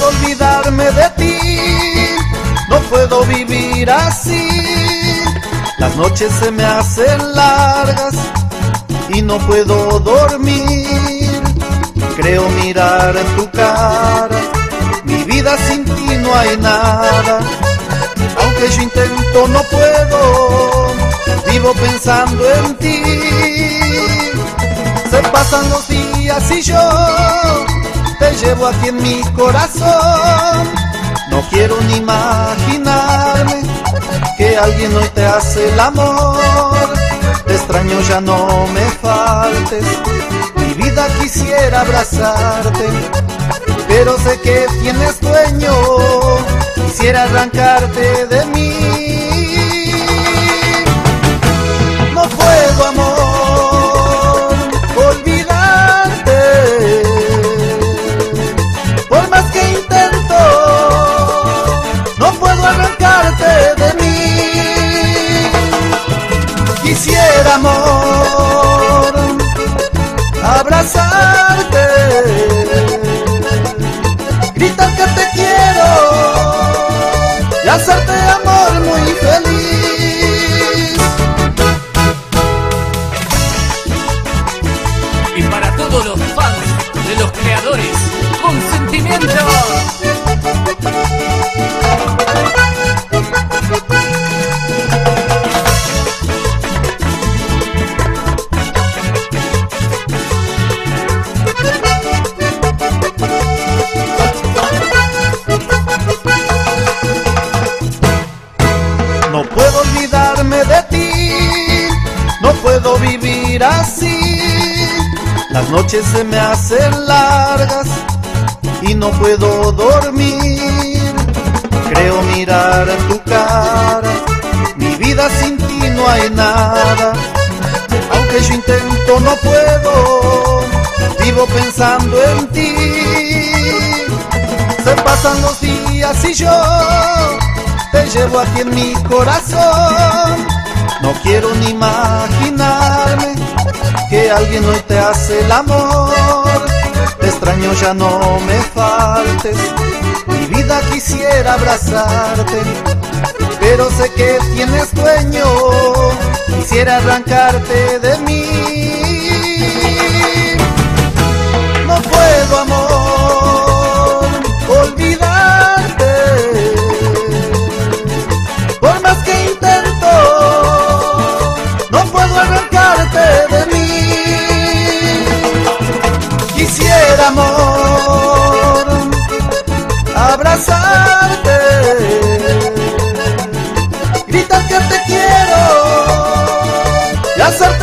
puedo olvidarme de ti, no puedo vivir así. Las noches se me hacen largas y no puedo dormir. Creo mirar tu cara, mi vida sin ti no hay nada. Aunque yo intento no puedo, vivo pensando en ti. Se pasan los días y yo te llevo aquí en mi corazón. No quiero ni imaginarme que alguien hoy te hace el amor. Te extraño, ya no me faltes, mi vida quisiera abrazarte, pero sé que tienes dueño, quisiera arrancarte de mí. No puedo, amor, olvidarte, por más que intento, no puedo arrancarte de mí. Quisiera, amor, abrazarte, gritar que te quiero y hacerte amor muy feliz. Y para todos los fans de los creadores, con sentimiento. No puedo olvidarme de ti, no puedo vivir así. Las noches se me hacen largas y no puedo dormir. Creo mirar tu cara, mi vida sin ti no hay nada. Aunque yo intento no puedo, vivo pensando en ti. Se pasan los días y yo te llevo aquí en mi corazón. No quiero ni imaginarme que alguien hoy te hace el amor. Te extraño, ya no me faltes, mi vida quisiera abrazarte, pero sé que tienes dueño, quisiera arrancarte de mí. No puedo, amor, olvidarte, por más que intento, no puedo arrancarte de mí. Quisiera, amor, abrazarte, gritar que te quiero y hacer